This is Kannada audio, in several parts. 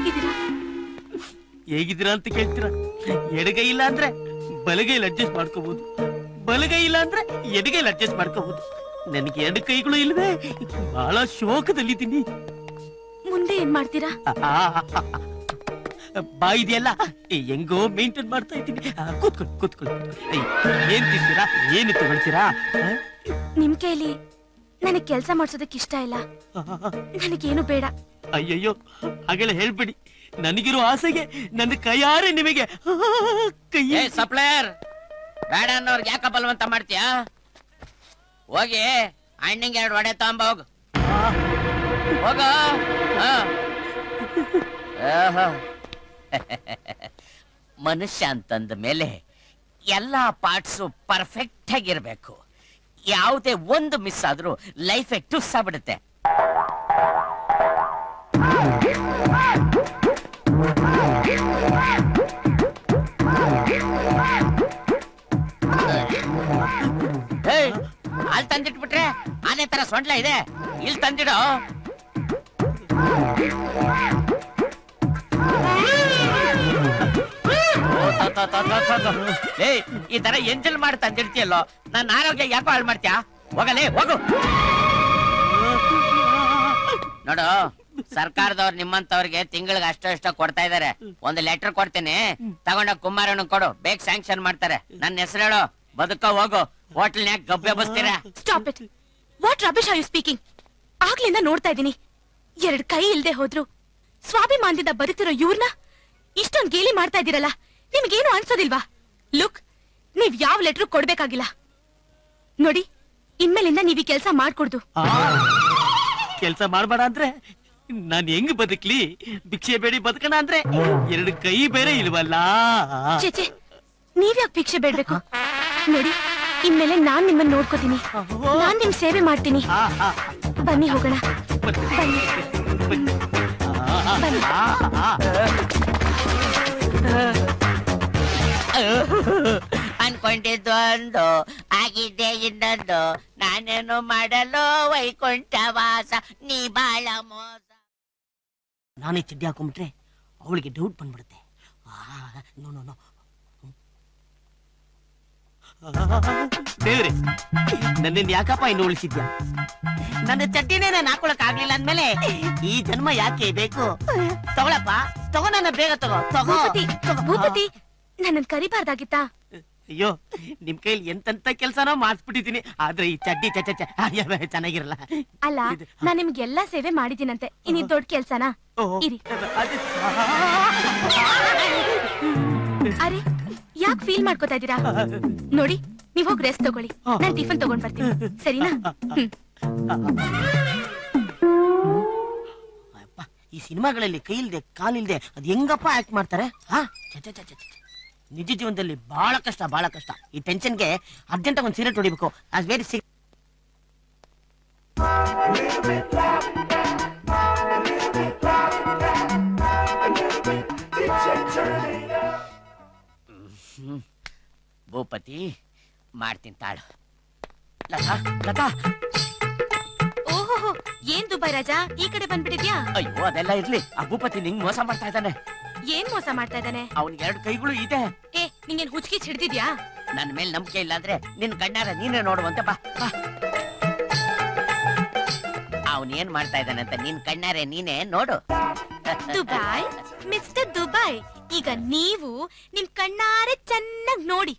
ಹೇಗಿದ್ದೀರಾ? ಹೇಗಿದ್ದೀರಾ ಅಂತ ಕೇಳ್ತೀರಾ? ಎಡಗೈ ಇಲ್ಲ ಅಂದ್ರೆ ಬಲಗೈಲಿ ಅಡ್ಜಸ್ಟ್ ಮಾಡ್ಕೋಬಹುದು, ಬಲಗೈ ಇಲ್ಲ ಅಂದ್ರೆ ಎಡಗೈಲಿ ಅಡ್ಜಸ್ಟ್ ಮಾಡ್ಕೋಬಹುದು. ನನಗೆ ಎರಡು ಕೈಗಳು ಇಲ್ವೇ, ಬಹಳ ಶೋಕದಲ್ಲಿದ್ದೀನಿ. ಮುಂದೆ ಏನ್ ಮಾಡ್ತೀರಾ? ಬಾ ಇದೆಯಲ್ಲ ಹೆಂಗೋ ಮೇಂಟೈನ್ ಮಾಡ್ತಾ ಇದ್ದೀನಿ. ಕೂತ್ಕೊಳ್ಳಿ ಕೂತ್ಕೊಳ್ಳಿ. ಏನ್ ತಿಂತೀರಾ, ಏನು ತಗೊಳ್ತೀರಾ? ನಿಮ್ ಕೈಲಿ ನನಗ್ ಕೆಲ್ಸ ಮಾಡ್ಸೋದಕ್ಕೆ ಇಷ್ಟ ಇಲ್ಲ, ನನಗೇನು ಬೇಡ. ಅಯ್ಯಯ್ಯೋ ಹಾಗೆಲ್ಲ ಹೇಳ್ಬೇಡಿ, ನನಗಿರೋ ಆಸೆಗೆ ನನ್ನ ಕೈಯಾರೆ ನಿಮಗೆ ಕೈ. ಸಪ್ಲೈಯರ್ ಬೇಡ ಅನ್ನೋರ್ಗೆ ಯಾಕ ಬಲವಂತ ಮಾಡ್ತೀಯಾ? ಹೋಗಿ ಅಣ್ಣಂಗೆ 2 ವಡೆ ತಗೊಂಬ ಹೋಗು. ಹೋಗ. ಮನುಷ್ಯ ಅಂತಂದ ಮೇಲೆ ಎಲ್ಲಾ ಪಾರ್ಟ್ಸು ಪರ್ಫೆಕ್ಟ್ ಆಗಿರ್ಬೇಕು. ಯಾವುದೇ ಒಂದು ಮಿಸ್ ಆದ್ರೂ ಲೈಫ್ ಟುಸ್ ಆಗ್ಬಿಡುತ್ತೆ. ಅಲ್ಲಿ ತಂದಿಟ್ಬಿಟ್ರೆ ಆನೆ ತರ ಸೊಂಡ್ಲ ಇದೆ, ಇಲ್ಲಿ ತಂದಿಡೋ. ಈ ತರ ಎಂಜಲ್ ಮಾಡಿ ತಂದಿಡ್ತೀಯಲ್ಲೋ, ನನ್ನ ಆರೋಗ್ಯ ಯಾಕೋ ಹಾಳು ಮಾಡ್ತೀಯಾ? ಹೋಗಲೇ ಹೋಗು. ನೋಡು, ಸರ್ಕಾರದವ್ರು ನಿಮ್ಮಂತವ್ರಿಗೆ ತಿಂಗಳಿಗೆ ಅಷ್ಟೋ ಕೊಡ್ತಾ ಇದಾರೆ. ಒಂದು ಲೆಟರ್ ಕೊಡ್ತೀನಿ, ತಗೊಂಡ ಕುಮಾರಣ್ಣ ಕೊಡು, ಬೇಗ ಸ್ಯಾಂಕ್ಷನ್ ಮಾಡ್ತಾರೆ. ನನ್ನ ಹೆಸರು ಹೇಳು, ಬದುಕ ಹೋಗು. ಹೋಟೆಲ್ನ್ಯಾಗ ಗಬ್ಬೆ ಬಸ್ತೀರಾ? Stop it. What rubbish are you speaking? ಆಗ್ಲಿಂದ ನೋಡ್ತಾ ಇದ್ದೀನಿ, 2 ಕೈ ಇಲ್ದೆ ಹೋದ್ರು ಸ್ವಾಭಿಮಾನದಿಂದ ಬದುಕಿರೋ ಇವ್ರನ್ನ ಇಷ್ಟೊಂದು ಗೇಲಿ ಮಾಡ್ತಾ ಇದ್ದೀರಲ್ಲ, ನಿಮ್ಗೇನು ಅನ್ಸೋದಿಲ್ವಾ? ಲುಕ್, ನೀವ್ ಯಾವ ಲೆಟರ್ ಕೊಡ್ಬೇಕಾಗಿಲ್ಲ ನೋಡಿ. ಇನ್ಮೇಲಿಂದ ನೀವ್ ಈ ಕೆಲ್ಸ ಮಾಡ್ಕೊಡ್ದು. ಕೆಲ್ಸ ಮಾಡ್ಬೇಡ ಅಂದ್ರೆ ನಾನ್ ಹೆಂಗ್ ಬದುಕ್ಲಿ? ಭಿಕ್ಷೆ ಬೇಡಿ ಬದುಕಣ ಅಂದ್ರೆ 2 ಕೈ ಬೇರೆ ಇಲ್ವಲ್ಲ. ಚೇಚೆ, ನೀವ್ಯಾಕೆ ಭಿಕ್ಷೆ ಬೇಡ್ಬೇಕು? ನೋಡಿ, ಇನ್ಮೇಲೆ ನಾನ್ ನಿಮ್ಮನ್ನ ನೋಡ್ಕೋತೀನಿ, ನಾನ್ ನಿಮ್ ಸೇವೆ ಮಾಡ್ತೀನಿ. ಬನ್ನಿ ಹೋಗೋಣ, ಬನ್ನಿ ಬನ್ನಿ. ಅನ್ಕೊಂಡಿದ್ದು ಒಂದು ಆಗಿದ್ದೆ ಇನ್ನೊಂದು, ನಾನೇನು ಮಾಡಲು ವೈಕುಂಠವಾಸ ನೀ ಬಾಳ ಮೋಸ. ನಾನೇ ಚಡ್ಡಿ ಹಾಕೊಂಡ್ಬಿಟ್ರೆ ಅವಳಿಗೆ ಡೌಟ್ ಬಂದ್ಬಿಡುತ್ತೆ. ನೋ ದೇವ್ರೆ, ನನ್ನಿಂದ ಯಾಕಪ್ಪ ಇನ್ನು ಉಳಿಸಿದ್ಯಾ? ನನ್ನ ಚಡ್ಡಿನೇ ನಾನು ಹಾಕೊಳಕ್ ಆಗ್ಲಿಲ್ಲ ಅಂದ್ಮೇಲೆ ಈ ಜನ್ಮ ಯಾಕೆ ಬೇಕು? ತಗೊಳಪ್ಪ, ತಗೋ, ನನ್ನ ಬೇಗ ತಗೋ. ಭೂಪತಿ, ನನ್ನನ್ ಕರಿಬಾರ್ದಾಗಿತ್ತಾ? ಅಯ್ಯೋ, ನಿಮ್ ಕೈಲಿ ಎಂತೆಂತ ಕೆಲ್ಸನೋ ಮಾಡಿಸ್ಬಿಟ್ಟಿದೀನಿ, ಆದ್ರೆ ಈ ಚಡ್ಡಿ ಚೆನ್ನಾಗಿರಲ್ಲ. ಅಲ್ಲ, ನಾನ್ ನಿಮ್ಗೆಲ್ಲಾ ಸೇವೆ ಮಾಡಿದ್ದೀನಂತೆ, ಇನ್ನು ದೊಡ್ಡ ಕೆಲ್ಸನಾ? ಇರಿ. ಅರೆ, ಯಾಕೆ ಫೀಲ್ ಮಾಡ್ಕೋತಾ ಇದ್ದೀರಾ? ನೋಡಿ, ನೀವ್ ಹೋಗಿ ರೆಸ್ಟ್ ತಗೊಳ್ಳಿ, ನಾನ್ ಟಿಫನ್ ತಗೊಂಡ್ ಬರ್ತೀನಿ, ಸರಿನಾ? ಈ ಸಿನಿಮಾಗಳಲ್ಲಿ ಕೈ ಇಲ್ದೆ ಕಾಲಿಲ್ದೆ ಅದ್ ಹೆಂಗಪ್ಪ ಆಕ್ಟ್ ಮಾಡ್ತಾರೆ? ನಿಜ ಜೀವನದಲ್ಲಿ ಬಹಳ ಕಷ್ಟ. ಈ ಟೆನ್ಷನ್ಗೆ ಅರ್ಜೆಂಟ್ ಒಂದು ಸೀರೆ ಹೊಡಿಬೇಕು. ಅದ್ ವೆರಿ ಸಿಕ್. ಭೂಪತಿ, ಮಾಡ್ತೀನಿ ತಾಳು. ಲತಾ, ಲತಾ. ಓಹೋ, ಏನ್ ದುಬೈ ರಾಜಾ, ಈ ಕಡೆ ಬಂದ್ಬಿಟ್ಟಿದ್ಯಾ? ಅಯ್ಯೋ, ಅದೆಲ್ಲ ಇರ್ಲಿ. ಆ ಭೂಪತಿ ನಿಂಗ್ ಮೋಸ ಮಾಡ್ತಾ ಇದ್ದಾನೆ. ಏನ್ ಮೋಸ ಮಾಡ್ತಾ ಇದ್ದಾನೆ? ಅವನಿಗೆ 2 ಕೈಗಳು ಇದೆ. ನಿಂಗೇನ್ ಹುಚ್ಕಿ ಹಿಡ್ದಿದ್ಯಾ? ನನ್ನ ಮೇಲೆ ನಂಬಿಕೆ ಇಲ್ಲ ಅಂದ್ರೆ ನಿನ್ ಕಣ್ಣಾರ ನೀನೇ ನೋಡುವಂತೆ ಬಾ. ಅವನ್ ಏನ್ ಮಾಡ್ತಾ ಇದ್ದಾನೆ ಅಂತ ನಿನ್ ಕಣ್ಣಾರೆ ನೀನೇ ನೋಡು. ದುಬೈ, ಮಿಸ್ಟರ್ ದುಬೈ, ಈಗ ನೀವು ನಿಮ್ ಕಣ್ಣಾರೆ ಚೆನ್ನಾಗಿ ನೋಡಿ.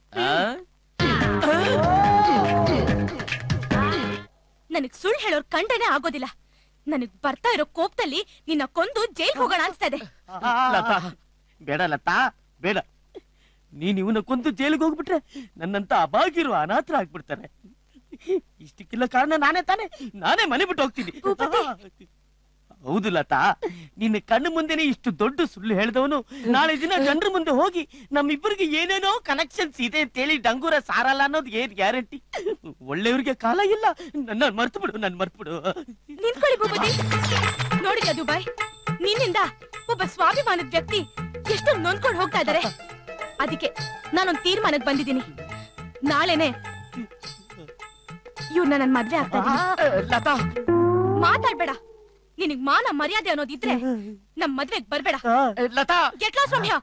ನನಗ್ ಸುಳ್ಳು ಹೇಳೋರ್ ಕಂಡ್ರೇನೆ ಆಗೋದಿಲ್ಲ. ನನಗ್ ಬರ್ತಾ ಇರೋ ಕೋಪದಲ್ಲಿ ನಿನ್ನ ಕೊಂದು ಜೈಲ್ ಹೋಗೋಣ ಅನ್ಸ್ತಾ ಇದೆ. ಬೇಡ ಲತಾ, ಬೇಡ. ನೀನ್ ಇವನ ಕೊಂದು ಜೈಲಿಗೆ ಹೋಗ್ಬಿಟ್ರೆ ನನ್ನಂತ ಅಭಾಗಿರುವ ಅನಾಥರ ಆಗ್ಬಿಡ್ತಾರೆ. ಇಷ್ಟಕ್ಕಿಲ್ಲ ಕಾರಣ ನಾನೇ ಮನೆ ಬಿಟ್ಟು ಹೋಗ್ತೀನಿ. ಹೌದು ಲತಾ, ನಿನ್ನ ಕಣ್ಣು ಮುಂದೆನೆ ಇಷ್ಟು ದೊಡ್ಡ ಸುಳ್ಳು ಹೇಳ್ದವನು ನಾಳೆ ದಿನ ಜನರ ಮುಂದೆ ಹೋಗಿ ನಮ್ಮಿಬ್ಬರಿಗೆ ಏನೇನೋ ಕನೆಕ್ಷನ್ಸ್ ಇದೆ ಅಂತೇಳಿ ಡಂಗೂರ ಸಾರಲ್ಲ ಅನ್ನೋದು ಏನ್ ಗ್ಯಾರಂಟಿ? ಒಳ್ಳೆಯವ್ರಿಗೆ ಕಾಲ ಇಲ್ಲ. ನನ್ನ ಮರ್ತು ಬಿಡು. ನಿಂತ್ಕೊಳ್ಳಿ ಭೂಪತಿ. ನೋಡಿದ ದುಬೈ, ನಿನ್ನಿಂದ ಒಬ್ಬ ಸ್ವಾಭಿಮಾನದ ವ್ಯಕ್ತಿ ಎಷ್ಟೊಂದು ನೊಂದ್ಕೊಂಡು ಹೋಗ್ತಾ ಇದ್ದಾರೆ. ಅದಕ್ಕೆ ನಾನೊಂದು ತೀರ್ಮಾನಕ್ಕೆ ಬಂದಿದ್ದೀನಿ. ನಾಳೆನೆ ಇವ್ರನ್ನ ನನ್ ಮದ್ವೆ ಆಗ್ತಾ ಇದ್ದೀನಿ. ಲತಾ, ಮಾತಾಡ್ಬೇಡ. ನಿನಗ್ ಮಾನ ಮರ್ಯಾದೆ ಅನ್ನೋದಿದ್ರೆ ನಮ್ ಮದ್ವೆಗ್ ಬರ್ಬೇಡ. Lata get lost from here.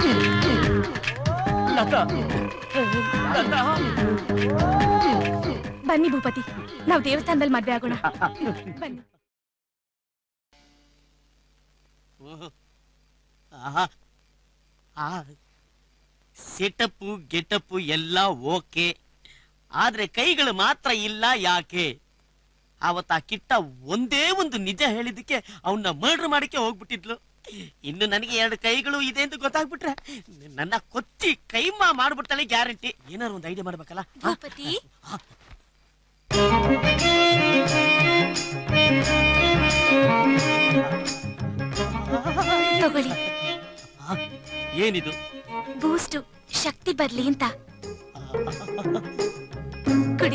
Lata Lata ಬನ್ನಿ ಭೂಪತಿ, ನಾವು ದೇವಸ್ಥಾನದಲ್ಲಿ ಮದ್ವೆ ಆಗೋಣ. ಬನ್ನಿ. ಸೆಟಪ್ಪು ಗೆಟಪ್ಪು ಎಲ್ಲ ಓಕೆ, ಆದ್ರೆ ಕೈಗಳು ಮಾತ್ರ ಇಲ್ಲ. ಯಾಕೆ? ಅವತ್ತ ಆ ಕಿಟ್ಟ ಒಂದೇ ಒಂದು ನಿಜ ಹೇಳಿದಕ್ಕೆ ಅವನ್ನ ಮರ್ಡರ್ ಮಾಡಕ್ಕೆ ಹೋಗ್ಬಿಟ್ಟಿದ್ಲು. ಇನ್ನು ನನಗೆ 2 ಕೈಗಳು ಇದೆ ಅಂತ ಗೊತ್ತಾಗ್ಬಿಟ್ರೆ ನನ್ನ ಕೊಚ್ಚಿ ಕೈಮಾ ಮಾಡ್ಬಿಡ್ತಾಳೆ ಗ್ಯಾರಂಟಿ. ಏನಾರು ಒಂದು ಐಡಿಯಾ ಮಾಡ್ಬೇಕಲ್ಲ. ಭೂಪತಿ, ತಗೊಳ್ಳಿ. ಏನಿದು? ಬೂಸ್ಟ್, ಶಕ್ತಿ ಬರ್ಲಿ ಅಂತ ಕುಡಿ.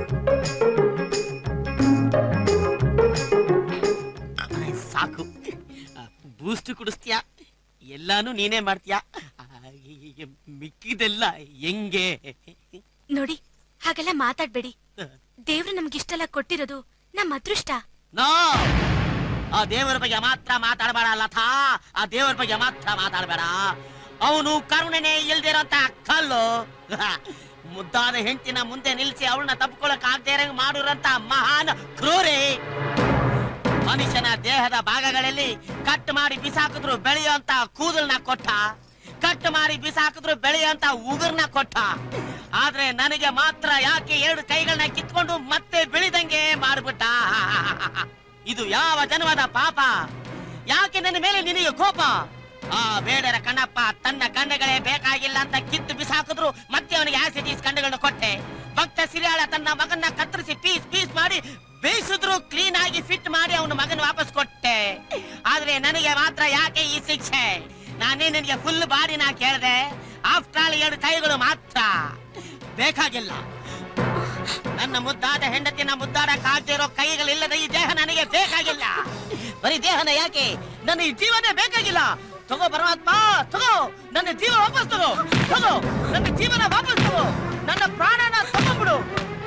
ಸಾಕು. ಬೂಸ್ಟ್ ಕುಡಿಸ್ತೀಯಾ? ಎಲ್ಲಾನು ನೀನೇ ಮಾಡ್ತೀಯಾ? ಮಿಕ್ಕಿದೆಲ್ಲ ಹೆಂಗೆ? ನೋಡಿ, ಹಾಗೆಲ್ಲ ಮಾತಾಡ್ಬೇಡಿ. ದೇವ್ರು ನಮ್ಗಿಷ್ಟೆಲ್ಲ ಕೊಟ್ಟಿರೋದು ನಮ್ಮ ಅದೃಷ್ಟ. ನೋ, ಆ ದೇವರ ಬಗ್ಗೆ ಮಾತ್ರ ಮಾತಾಡಬೇಡ ಲತಾ. ಆ ದೇವರ ಬಗ್ಗೆ ಮಾತ್ರ ಮಾತಾಡಬೇಡ. ಅವನು ಕರುಣೆನೇ ಇಲ್ದಿರೋಂತ ಕಲ್ಲು. ಮುದ್ದಾದ ಹೆಂಡತಿನ ಮುಂದೆ ನಿಲ್ಸಿ ಅವಳನ್ನ ತಪ್ಪಿಕೊಳ್ಳಕ್ ಆಗದೆ ಇರಂಗ್ ಮಾಡಿರಂತ ಮಹಾನ್ ಕ್ರೂರಿ. ಮನುಷ್ಯನ ದೇಹದ ಭಾಗಗಳಲ್ಲಿ ಕಟ್ ಮಾಡಿ ಬಿಸಾಕಿದ್ರು ಬೆಳೆಯುವಂತ ಕೂದಲ್ನ ಕೊಟ್ಟ, ಕಟ್ ಮಾಡಿ ಬಿಸಾಕಿದ್ರು ಬೆಳೆಯುವಂತ ಉಗುರ್ನ ಕೊಟ್ಟ. ಆದ್ರೆ ನನಗೆ ಮಾತ್ರ ಯಾಕೆ 2 ಕೈಗಳನ್ನ ಕಿತ್ಕೊಂಡು ಮತ್ತೆ ಬೆಳಿದಂಗೆ ಮಾಡ್ಬಿಟ್ಟ? ಇದು ಯಾವ ಜನ್ಮದ ಪಾಪ? ಯಾಕೆ ನನ್ನ ಮೇಲೆ ನಿನಗೆ ಕೋಪ? ಆ ಬೇಡರ ಕಣ್ಣಪ್ಪ ತನ್ನ ಕಂಡಗಳೇ ಬೇಕಾಗಿಲ್ಲ ಅಂತ ಕಿತ್ತು ಬಿಸಾಕಿದ್ರು ಮತ್ತೆ ಅವನಿಗೆ ಆಸಿಡೀಸ್ ಕಂಡಗಳನ್ನ ಕೊಟ್ಟೆ. ಭಕ್ತ ಸಿರಿಯಾಳ ತನ್ನ ಮಗನ್ನ ಕತ್ತರಿಸಿ ಪೀಸ್ ಪೀಸ್ ಮಾಡಿ ಬೇಯಿಸಿದ್ರು ಕ್ಲೀನ್ ಆಗಿ ಫಿಟ್ ಮಾಡಿ ಅವನ ಮಗನ ವಾಪಸ್ ಕೊಟ್ಟೆ. ಆದ್ರೆ ನನಗೆ ಮಾತ್ರ ಯಾಕೆ ಈ ಶಿಕ್ಷೆ? ನಾನೇ ನಿನಗೆ ಫುಲ್ ಬಾಡಿನ ಕೇಳಿದೆ. ಆಫ್ಟರ್ ಆಲ್ 2 ಕೈಗಳು ಮಾತ್ರ ಬೇಕಾಗಿಲ್ಲ. ನನ್ನ ಮುದ್ದಾದ ಹೆಂಡತಿನ ಮುದ್ದಾಡಕ್ಕಾಗದಿರೋ ಕೈಗಳಿಲ್ಲದ ಈ ದೇಹ ನನಗೆ ಬೇಕಾಗಿಲ್ಲ. ಬರೀ ದೇಹನ ಯಾಕೆ, ನನ್ನ ಈ ಜೀವನೇ ಬೇಕಾಗಿಲ್ಲ. ತಗೋ ಪರಮಾತ್ಮ, ತಗೋ ನನ್ನ ಜೀವ ವಾಪಸ್ ತಗೋ. ತಗೋ ನನ್ನ ಜೀವನ ವಾಪಸ್ ತಗೋ. ನನ್ನ ಪ್ರಾಣನ ತಗೊಂಡ್ಬಿಡು.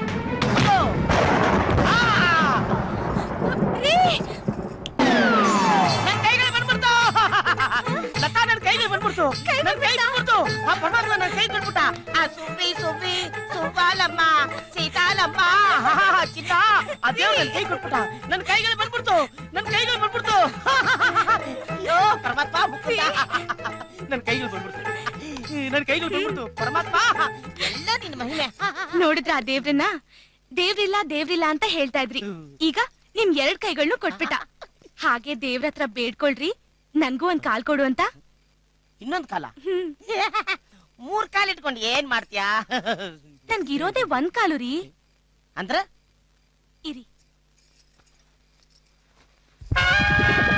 ನನ್ನ ಕೈಗಳು ಬಂದ್ಬಿಡ್ತು. ಲತಾ, ನನ್ನ ಕೈಗಳು ಬಂದ್ಬಿಡ್ತು. ನನ್ನ ಕೈ ಬಂದ್ಬಿಡ್ತು. ಆ ಪರಮಾತ್ಮ ನನ್ನ ಕೈ ಬಂದ್ಬಿಟ್ಟ. ಆ ಸುಬ್ಬಿ ಸುಬ್ಬಿ ಸುಬ್ಬಾಲಮ್ಮ ಸೀತಾಲಮ್ಮ ಚಿನ್ನ ಅದೇ ನನ್ನ ಕೈ ಕೊಟ್ಬಿಟ್ಟ. ನನ್ನ ಕೈಗಳು ಬಂದ್ಬಿಡ್ತು. ನನ್ನ ಕೈಗಳು ಬಂದ್ಬಿಡ್ತು. ಅಯ್ಯೋ ಪರಮಾತ್ಮ, ನನ್ನ ಕೈಗಳು ಬಂದ್ಬಿಡ್ತು. ನನ್ನ ಕೈಗಳು ಬಂದ್ಬಿಡ್ತು. ಪರಮಾತ್ಮ, ಎಲ್ಲ ನಿನ್ನ ಮಹಿಮೆ. ನೋಡಿದ್ರ ಆ ದೇವ್ರನ್ನ? ದೇವ್ರಿಲ್ಲ ದೇವ್ರಿಲ್ಲ ಅಂತ ಹೇಳ್ತಾ ಇದ್ರಿ. ಈಗ ನಿಮ್ 2 ಕೈಗಳನ್ನು ಕೊಟ್ಬಿಟ್ಟ. ಹಾಗೆ ದೇವ್ರ ಹತ್ರ ಬೇಡ್ಕೊಳ್ರಿ, ನನ್ಗೂ ಒಂದ್ ಕಾಲ್ ಕೊಡು ಅಂತ. ಇನ್ನೊಂದ್ ಕಾಲ? 3 ಕಾಲ್ ಇಟ್ಕೊಂಡು ಏನ್ ಮಾಡ್ತೀಯಾ? ನನ್ಗಿರೋದೇ 1 ಕಾಲು ರೀ. ಅಂದ್ರ ಇರಿ.